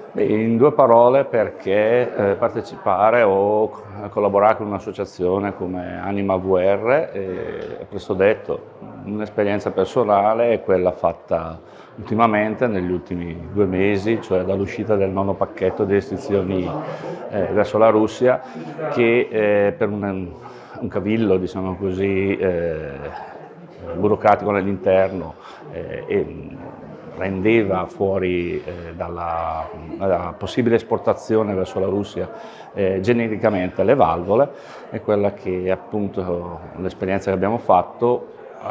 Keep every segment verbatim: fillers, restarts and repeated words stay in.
Beh, in due parole perché eh, partecipare o collaborare con un'associazione come Anima V R è presto detto, un'esperienza personale è quella fatta ultimamente, negli ultimi due mesi, cioè dall'uscita del nono pacchetto di restrizioni eh, verso la Russia, che eh, per un, un cavillo, diciamo così, eh, burocratico nell'interno eh, e rendeva fuori eh, dalla, dalla possibile esportazione verso la Russia eh, genericamente le valvole, è quella che appunto l'esperienza che abbiamo fatto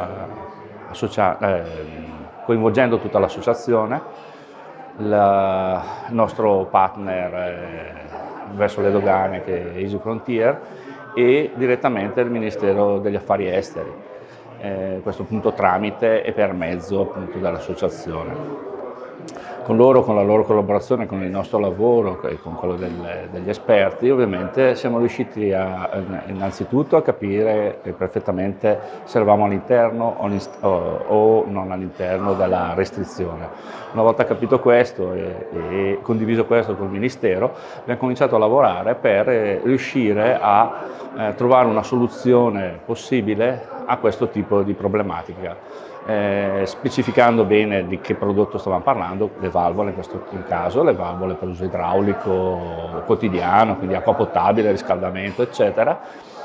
eh, eh, coinvolgendo tutta l'associazione, il nostro partner eh, verso le dogane che è Easy Frontier e direttamente il Ministero degli Affari Esteri. Eh, questo appunto tramite e per mezzo appunto dell'associazione. Con loro, con la loro collaborazione, con il nostro lavoro e con quello del, degli esperti, ovviamente siamo riusciti a, innanzitutto a capire perfettamente se eravamo all'interno o, o non all'interno della restrizione. Una volta capito questo e, e condiviso questo col Ministero, abbiamo cominciato a lavorare per riuscire a eh, trovare una soluzione possibile a questo tipo di problematica, eh, specificando bene di che prodotto stavamo parlando, le valvole in questo caso, le valvole per uso idraulico quotidiano, quindi acqua potabile, riscaldamento, eccetera,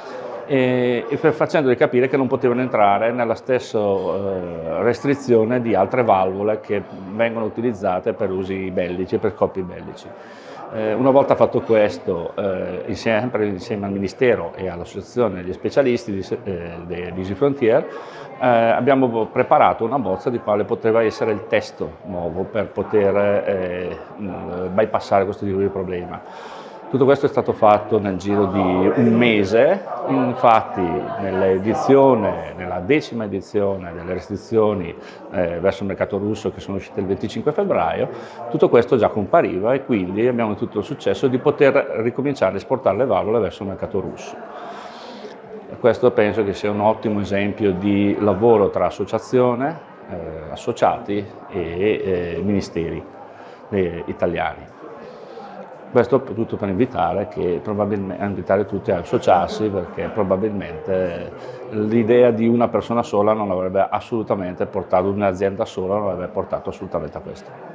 e, e per facendoli capire che non potevano entrare nella stessa eh, restrizione di altre valvole che vengono utilizzate per usi bellici, per scopi bellici. Una volta fatto questo, eh, sempre insieme al Ministero e all'Associazione degli specialisti di, eh, di Easy Frontier, eh, abbiamo preparato una bozza di quale poteva essere il testo nuovo per poter eh, bypassare questo tipo di problema. Tutto questo è stato fatto nel giro di un mese, infatti nell'edizione, nella decima edizione delle restrizioni eh, verso il mercato russo che sono uscite il venticinque febbraio, tutto questo già compariva e quindi abbiamo tutto il successo di poter ricominciare ad esportare le valvole verso il mercato russo. Questo penso che sia un ottimo esempio di lavoro tra associazione, eh, associati e eh, ministeri eh, italiani. Questo tutto per invitare, che probabilmente, invitare tutti a associarsi, perché probabilmente l'idea di una persona sola non avrebbe assolutamente portato, un'azienda sola non avrebbe portato assolutamente a questo.